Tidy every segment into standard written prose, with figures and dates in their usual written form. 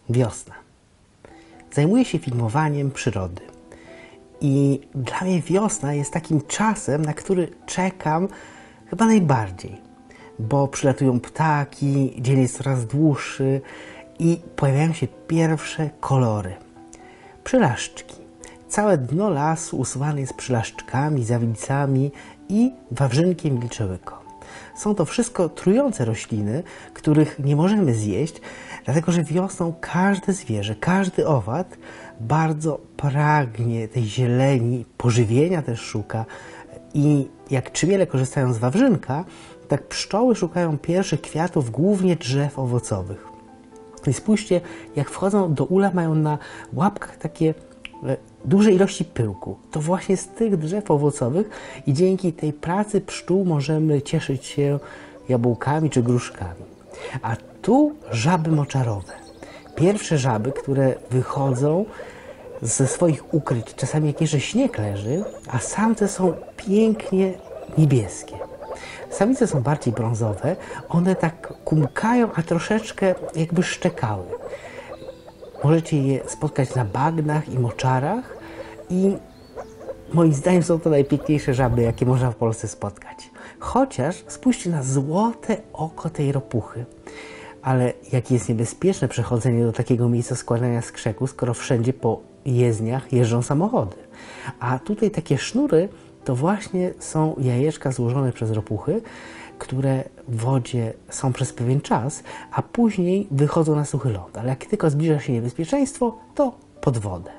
Wiosna. Zajmuję się filmowaniem przyrody. I dla mnie wiosna jest takim czasem, na który czekam chyba najbardziej. Bo przylatują ptaki, dzień jest coraz dłuższy i pojawiają się pierwsze kolory. Przylaszczki. Całe dno lasu usuwane jest przylaszczkami, zawilcami i wawrzynkiem wilczełyko. Są to wszystko trujące rośliny, których nie możemy zjeść, dlatego że wiosną każde zwierzę, każdy owad bardzo pragnie tej zieleni, pożywienia też szuka. I jak trzymiele korzystają z wawrzynka, tak pszczoły szukają pierwszych kwiatów, głównie drzew owocowych. I spójrzcie, jak wchodzą do ula, mają na łapkach takie duże ilości pyłku. To właśnie z tych drzew owocowych i dzięki tej pracy pszczół możemy cieszyć się jabłkami czy gruszkami. A tu żaby moczarowe. Pierwsze żaby, które wychodzą ze swoich ukryć, czasami jak jeszcze śnieg leży, a samce są pięknie niebieskie. Samice są bardziej brązowe, one tak kumkają, a troszeczkę jakby szczekały. Możecie je spotkać na bagnach i moczarach i moim zdaniem są to najpiękniejsze żaby, jakie można w Polsce spotkać. Chociaż spójrzcie na złote oko tej ropuchy. Ale jakie jest niebezpieczne przechodzenie do takiego miejsca składania skrzeku, skoro wszędzie po jezdniach jeżdżą samochody. A tutaj takie sznury to właśnie są jajeczka złożone przez ropuchy, które w wodzie są przez pewien czas, a później wychodzą na suchy ląd. Ale jak tylko zbliża się niebezpieczeństwo, to pod wodę.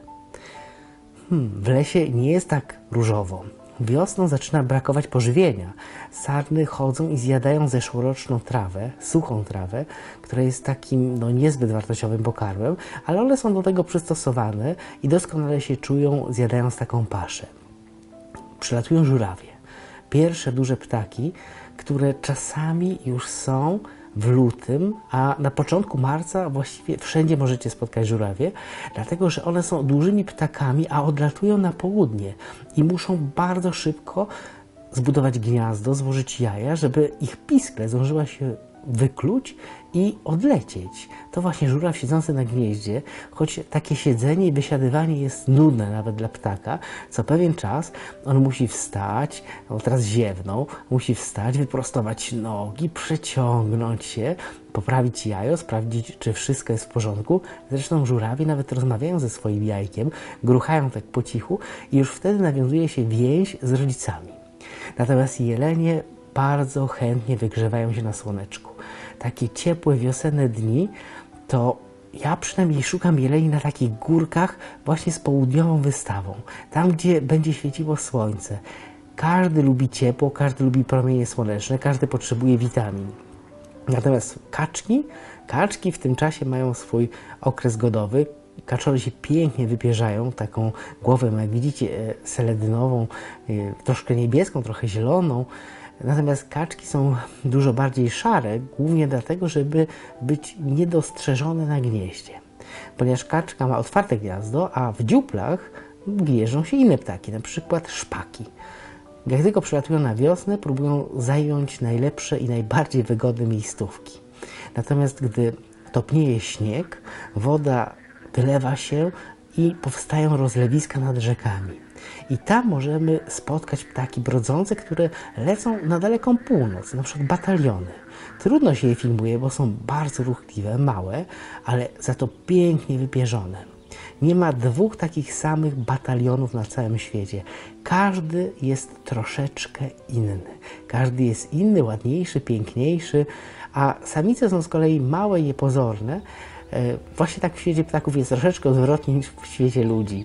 W lesie nie jest tak różowo. Wiosną zaczyna brakować pożywienia. Sarny chodzą i zjadają zeszłoroczną trawę, suchą trawę, która jest takim niezbyt wartościowym pokarmem, ale one są do tego przystosowane i doskonale się czują, zjadając taką paszę. Przylatują żurawie. Pierwsze duże ptaki, które czasami już są w lutym, a na początku marca właściwie wszędzie możecie spotkać żurawie, dlatego że one są dużymi ptakami, a odlatują na południe i muszą bardzo szybko zbudować gniazdo, złożyć jaja, żeby ich piskle zdążyła się wykluć i odlecieć. To właśnie żuraw siedzący na gnieździe, choć takie siedzenie i wysiadywanie jest nudne nawet dla ptaka, co pewien czas on musi wstać, teraz ziewnął, musi wstać, wyprostować nogi, przeciągnąć się, poprawić jajo, sprawdzić, czy wszystko jest w porządku. Zresztą żurawie nawet rozmawiają ze swoim jajkiem, gruchają tak po cichu i już wtedy nawiązuje się więź z rodzicami. Natomiast jelenie bardzo chętnie wygrzewają się na słoneczku. Takie ciepłe, wiosenne dni, to ja przynajmniej szukam jeleni na takich górkach właśnie z południową wystawą. Tam, gdzie będzie świeciło słońce. Każdy lubi ciepło, każdy lubi promienie słoneczne, każdy potrzebuje witamin. Natomiast kaczki w tym czasie mają swój okres godowy. Kaczory się pięknie wypierzają, taką głowę, jak widzicie, seledynową, troszkę niebieską, trochę zieloną. Natomiast kaczki są dużo bardziej szare, głównie dlatego, żeby być niedostrzeżone na gnieździe. Ponieważ kaczka ma otwarte gniazdo, a w dziuplach gnieżdżą się inne ptaki, na przykład szpaki. Jak tylko przylatują na wiosnę, próbują zająć najlepsze i najbardziej wygodne miejscówki. Natomiast gdy topnieje śnieg, woda wylewa się i powstają rozlewiska nad rzekami. I tam możemy spotkać ptaki brodzące, które lecą na daleką północ, na przykład bataliony. Trudno się je filmuje, bo są bardzo ruchliwe, małe, ale za to pięknie wypierzone. Nie ma dwóch takich samych batalionów na całym świecie. Każdy jest troszeczkę inny. Każdy jest inny, ładniejszy, piękniejszy, a samice są z kolei małe i niepozorne. Właśnie tak w świecie ptaków jest troszeczkę odwrotnie niż w świecie ludzi.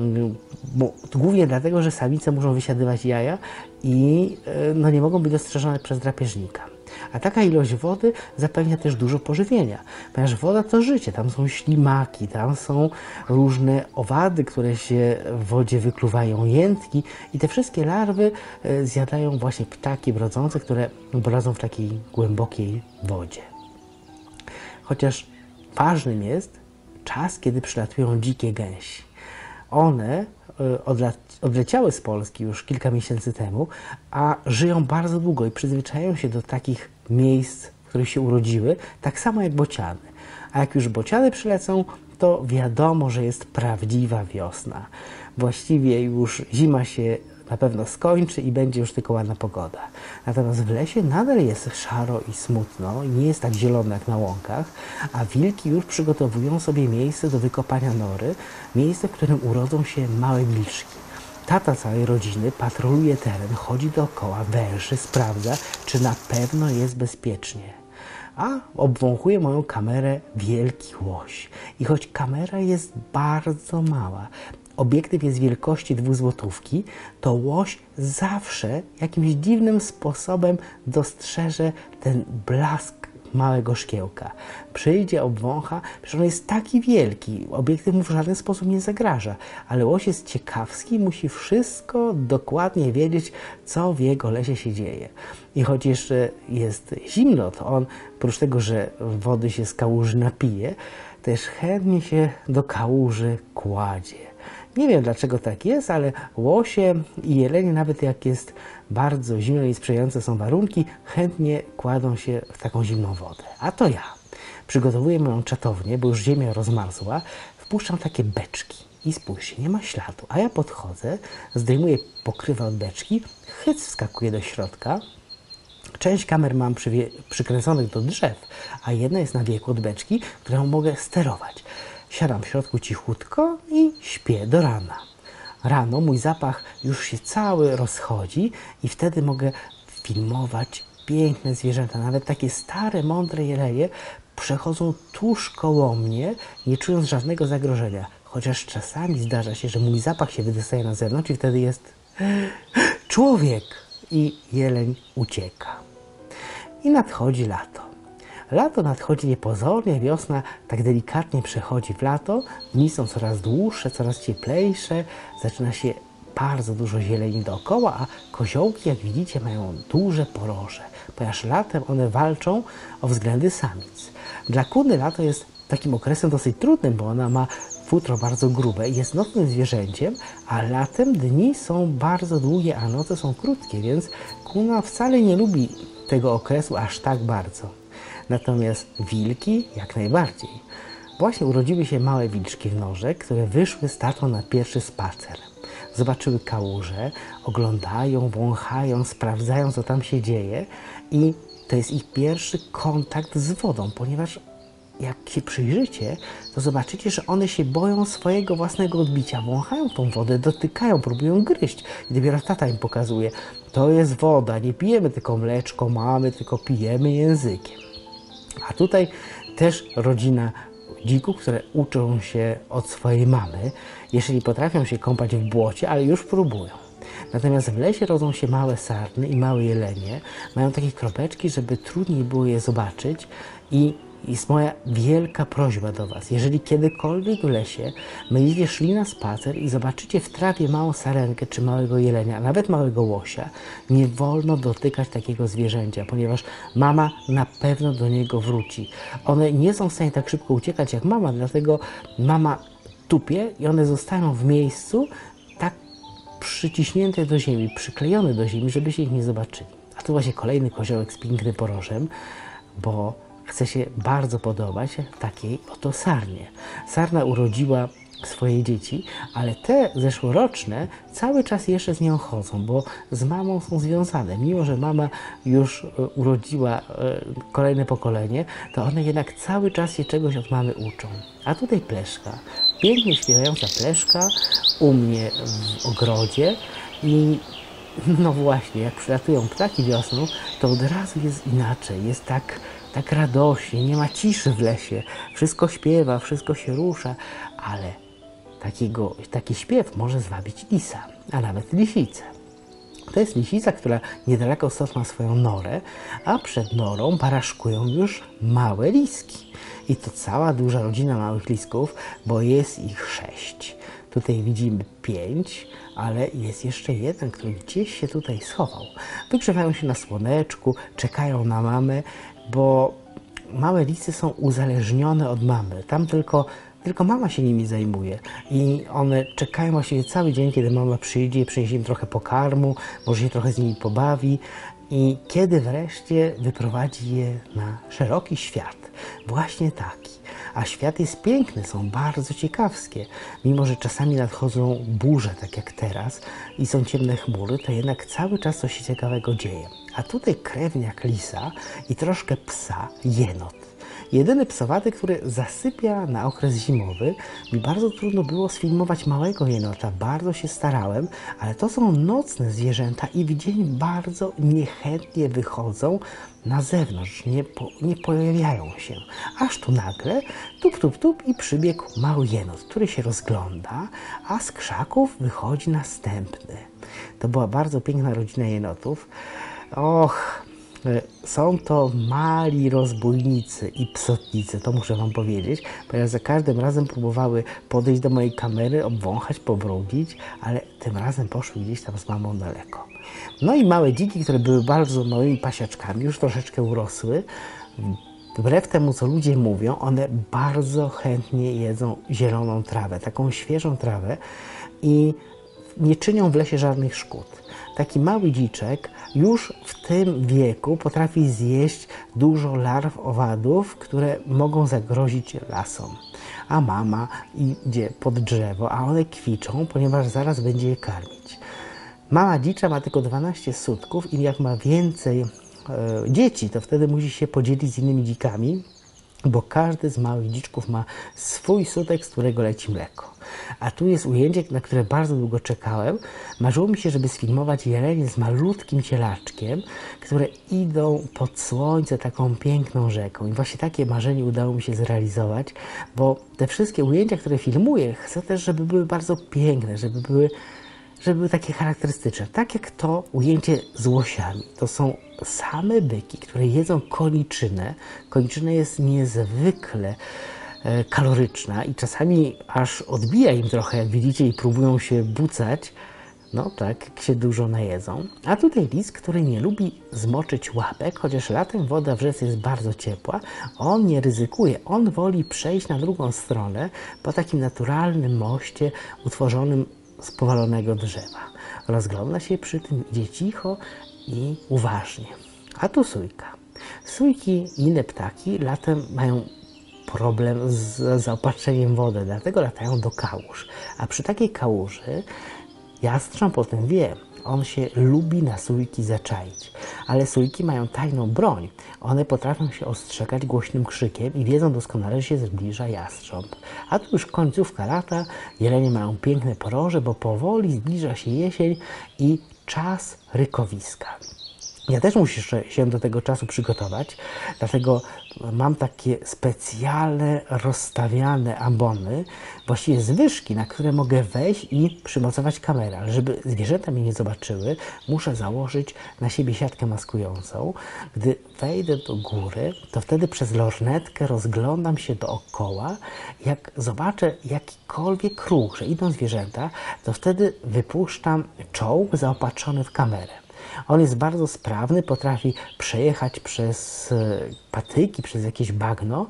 Głównie dlatego, że samice muszą wysiadywać jaja i nie mogą być dostrzeżone przez drapieżnika. A taka ilość wody zapewnia też dużo pożywienia, ponieważ woda to życie, tam są ślimaki, tam są różne owady, które się w wodzie wykluwają, jętki i te wszystkie larwy zjadają właśnie ptaki brodzące, które brodzą w takiej głębokiej wodzie. Chociaż ważnym jest czas, kiedy przylatują dzikie gęsi. One odleciały z Polski już kilka miesięcy temu, a żyją bardzo długo i przyzwyczajają się do takich miejsc, w których się urodziły, tak samo jak bociany. A jak już bociany przylecą, to wiadomo, że jest prawdziwa wiosna. Właściwie już zima się na pewno skończy i będzie już tylko ładna pogoda. Natomiast w lesie nadal jest szaro i smutno, nie jest tak zielono jak na łąkach, a wilki już przygotowują sobie miejsce do wykopania nory, miejsce, w którym urodzą się małe wilczki. Tata całej rodziny patroluje teren, chodzi dookoła, węży, sprawdza, czy na pewno jest bezpiecznie. A obwąchuje moją kamerę wielki łoś. I choć kamera jest bardzo mała, obiektyw jest wielkości 2 złotówki, to łoś zawsze jakimś dziwnym sposobem dostrzeże ten blask małego szkiełka. Przyjdzie, obwącha, przecież on jest taki wielki, obiektyw mu w żaden sposób nie zagraża, ale łoś jest ciekawski, musi wszystko dokładnie wiedzieć, co w jego lesie się dzieje. I choć jeszcze jest zimno, to on, oprócz tego, że wody się z kałuży napije, też chętnie się do kałuży kładzie. Nie wiem, dlaczego tak jest, ale łosie i jelenie, nawet jak jest bardzo zimno i sprzyjające są warunki, chętnie kładą się w taką zimną wodę. A to ja przygotowuję moją czatownię, bo już ziemia rozmarzła, wpuszczam takie beczki i spójrzcie, nie ma śladu. A ja podchodzę, zdejmuję pokrywę od beczki, hyc wskakuje do środka. Część kamer mam przykręconych do drzew, a jedna jest na wieku od beczki, którą mogę sterować. Siadam w środku cichutko i śpię do rana. Rano mój zapach już się cały rozchodzi i wtedy mogę filmować piękne zwierzęta. Nawet takie stare, mądre jelenie przechodzą tuż koło mnie, nie czując żadnego zagrożenia. Chociaż czasami zdarza się, że mój zapach się wydostaje na zewnątrz i wtedy jest człowiek i jeleń ucieka. I nadchodzi lato. Lato nadchodzi niepozornie, wiosna tak delikatnie przechodzi w lato, dni są coraz dłuższe, coraz cieplejsze, zaczyna się bardzo dużo zieleni dookoła, a koziołki, jak widzicie, mają duże poroże, ponieważ latem one walczą o względy samic. Dla kuny lato jest takim okresem dosyć trudnym, bo ona ma futro bardzo grube i jest nocnym zwierzęciem, a latem dni są bardzo długie, a noce są krótkie, więc kuna wcale nie lubi tego okresu aż tak bardzo. Natomiast wilki jak najbardziej. Właśnie urodziły się małe wilczki w norze, które wyszły z tatą na pierwszy spacer. Zobaczyły kałużę, oglądają, wąchają, sprawdzają, co tam się dzieje i to jest ich pierwszy kontakt z wodą, ponieważ jak się przyjrzycie, to zobaczycie, że one się boją swojego własnego odbicia. Wąchają tą wodę, dotykają, próbują gryźć. I dopiero tata im pokazuje, to jest woda, nie pijemy tylko mleczko mamy, tylko pijemy językiem. A tutaj też rodzina dzików, które uczą się od swojej mamy, jeżeli potrafią się kąpać w błocie, ale już próbują. Natomiast w lesie rodzą się małe sarny i małe jelenie. Mają takie kropeczki, żeby trudniej było je zobaczyć i jest moja wielka prośba do Was. Jeżeli kiedykolwiek w lesie będziecie szli na spacer i zobaczycie w trawie małą sarenkę czy małego jelenia, a nawet małego łosia, nie wolno dotykać takiego zwierzęcia, ponieważ mama na pewno do niego wróci. One nie są w stanie tak szybko uciekać jak mama, dlatego mama tupie i one zostają w miejscu tak przyciśnięte do ziemi, przyklejone do ziemi, żeby się ich nie zobaczyli. A tu właśnie kolejny koziołek z pięknym porożem, bo chce się bardzo podobać takiej oto sarnie. Sarna urodziła swoje dzieci, ale te zeszłoroczne cały czas jeszcze z nią chodzą, bo z mamą są związane. Mimo że mama już urodziła kolejne pokolenie, to one jednak cały czas się czegoś od mamy uczą. A tutaj Pleszka, pięknie śpiewająca Pleszka u mnie w ogrodzie i no właśnie, jak przylatują ptaki wiosną, to od razu jest inaczej, jest tak radośnie, nie ma ciszy w lesie, wszystko śpiewa, wszystko się rusza, ale taki śpiew może zwabić lisa, a nawet lisicę. To jest lisica, która niedaleko stąd ma swoją norę, a przed norą baraszkują już małe liski. I to cała duża rodzina małych lisków, bo jest ich 6. Tutaj widzimy 5, ale jest jeszcze jeden, który gdzieś się tutaj schował. Wygrzewają się na słoneczku, czekają na mamę, bo małe lisy są uzależnione od mamy. Tam tylko mama się nimi zajmuje i one czekają właściwie cały dzień, kiedy mama przyjdzie i przyniesie im trochę pokarmu, może się trochę z nimi pobawi i kiedy wreszcie wyprowadzi je na szeroki świat. Właśnie taki. A świat jest piękny, są bardzo ciekawskie. Mimo że czasami nadchodzą burze, tak jak teraz, i są ciemne chmury, to jednak cały czas coś się ciekawego dzieje. A tutaj krewniak lisa i troszkę psa, jenot. Jedyny psowaty, który zasypia na okres zimowy. Mi bardzo trudno było sfilmować małego jenota, bardzo się starałem, ale to są nocne zwierzęta i w dzień bardzo niechętnie wychodzą na zewnątrz, nie pojawiają się. Aż tu nagle tup, tup, tup i przybiegł mały jenot, który się rozgląda, a z krzaków wychodzi następny. To była bardzo piękna rodzina jenotów. Och, są to mali rozbójnicy i psotnicy, to muszę wam powiedzieć, ponieważ za każdym razem próbowały podejść do mojej kamery, obwąchać, pobrudzić, ale tym razem poszły gdzieś tam z mamą daleko. No i małe dziki, które były bardzo małymi pasiaczkami, już troszeczkę urosły. Wbrew temu, co ludzie mówią, one bardzo chętnie jedzą zieloną trawę, taką świeżą trawę i nie czynią w lesie żadnych szkód. Taki mały dziczek już w tym wieku potrafi zjeść dużo larw owadów, które mogą zagrozić lasom. A mama idzie pod drzewo, a one kwiczą, ponieważ zaraz będzie je karmić. Mama dzicza ma tylko 12 sutków i jak ma więcej dzieci, to wtedy musi się podzielić z innymi dzikami, bo każdy z małych dziczków ma swój sutek, z którego leci mleko. A tu jest ujęcie, na które bardzo długo czekałem. Marzyło mi się, żeby sfilmować jelenie z malutkim cielaczkiem, które idą pod słońce taką piękną rzeką. I właśnie takie marzenie udało mi się zrealizować, bo te wszystkie ujęcia, które filmuję, chcę też, żeby były bardzo piękne, żeby były takie charakterystyczne. Tak jak to ujęcie z łosiami. To są same byki, które jedzą koniczynę. Koniczyna jest niezwykle kaloryczna i czasami aż odbija im trochę, jak widzicie, i próbują się bucać. No tak, jak się dużo najedzą. A tutaj lis, który nie lubi zmoczyć łapek, chociaż latem woda w rzece jest bardzo ciepła, on nie ryzykuje. On woli przejść na drugą stronę po takim naturalnym moście utworzonym z powalonego drzewa. Rozgląda się przy tym, idzie cicho i uważnie. A tu sójka. Sójki i inne ptaki latem mają problem z zaopatrzeniem w wodę, dlatego latają do kałuż. A przy takiej kałuży jastrząb o tym wie. On się lubi na sójki zaczaić. Ale sójki mają tajną broń. One potrafią się ostrzegać głośnym krzykiem i wiedzą doskonale, że się zbliża jastrząb. A tu już końcówka lata, jelenie mają piękne poroże, bo powoli zbliża się jesień i czas rykowiska. Ja też muszę się do tego czasu przygotować, dlatego mam takie specjalne, rozstawiane ambony, właściwie zwyżki, na które mogę wejść i przymocować kamerę. Ale żeby zwierzęta mnie nie zobaczyły, muszę założyć na siebie siatkę maskującą. Gdy wejdę do góry, to wtedy przez lornetkę rozglądam się dookoła. Jak zobaczę jakikolwiek ruch, że idą zwierzęta, to wtedy wypuszczam czołg zaopatrzony w kamerę. On jest bardzo sprawny, potrafi przejechać przez patyki, przez jakieś bagno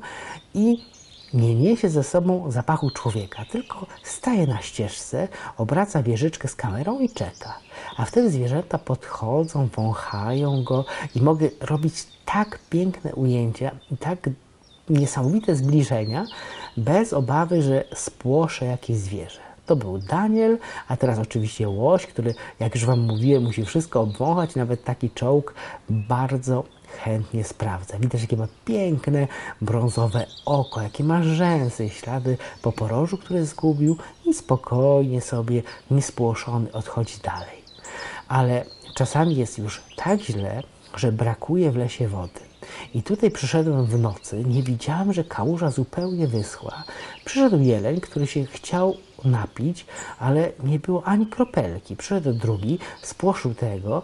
i nie niesie ze sobą zapachu człowieka, tylko staje na ścieżce, obraca wieżyczkę z kamerą i czeka. A wtedy zwierzęta podchodzą, wąchają go i mogę robić tak piękne ujęcia i tak niesamowite zbliżenia, bez obawy, że spłoszę jakieś zwierzę. To był Daniel, a teraz oczywiście łoś, który, jak już wam mówiłem, musi wszystko obwąchać, nawet taki czołg bardzo chętnie sprawdza. Widać, jakie ma piękne, brązowe oko, jakie ma rzęsy, ślady po porożu, który zgubił i spokojnie sobie, niespłoszony, odchodzi dalej. Ale czasami jest już tak źle, że brakuje w lesie wody. I tutaj przyszedłem w nocy, nie widziałem, że kałuża zupełnie wyschła. Przyszedł jeleń, który się chciał napić, ale nie było ani kropelki. Przyszedł drugi, spłoszył tego,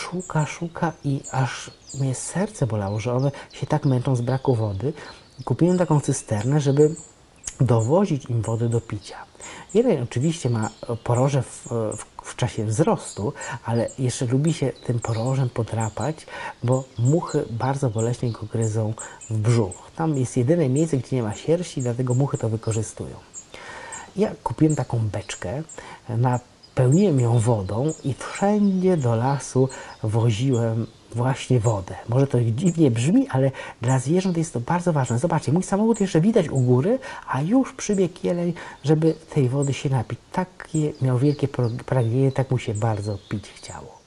szuka i aż mnie serce bolało, że one się tak męczą z braku wody. Kupiłem taką cysternę, żeby dowozić im wody do picia. Jeleń oczywiście ma poroże w czasie wzrostu, ale jeszcze lubi się tym porożem podrapać, bo muchy bardzo boleśnie go gryzą w brzuch. Tam jest jedyne miejsce, gdzie nie ma sierści, dlatego muchy to wykorzystują. Ja kupiłem taką beczkę na Pełniłem ją wodą i wszędzie do lasu woziłem właśnie wodę. Może to dziwnie brzmi, ale dla zwierząt jest to bardzo ważne. Zobaczcie, mój samochód jeszcze widać u góry, a już przybiegł jeleń, żeby tej wody się napić. Takie miał wielkie pragnienie, tak mu się bardzo pić chciało.